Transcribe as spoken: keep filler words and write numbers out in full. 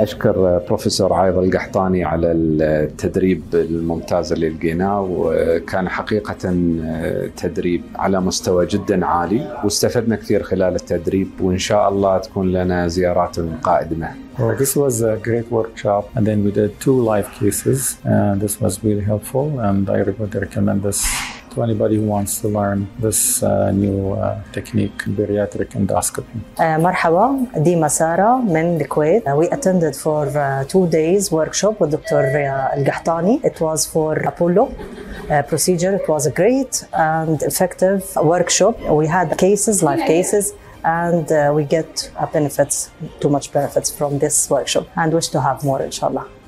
أشكر بروفيسور عايض القحطاني على التدريب الممتاز اللي لقيناه، وكان حقيقة تدريب على مستوى جدا عالي، واستفدنا كثير خلال التدريب، وإن شاء الله تكون لنا زيارات قادمة. Well, this was a great workshop, and then we did two live cases, and this was really helpful, and I would recommend this to anybody who wants to learn this uh, new uh, technique, bariatric endoscopy. Uh, مرحبا، ديما سارة من الكويت. We attended for uh, two days workshop with Doctor القحطاني. It was for Apollo uh, procedure. It was a great and effective workshop. We had cases, live cases, and uh, we get uh, benefits, too much benefits from this workshop, and wish to have more, inshallah.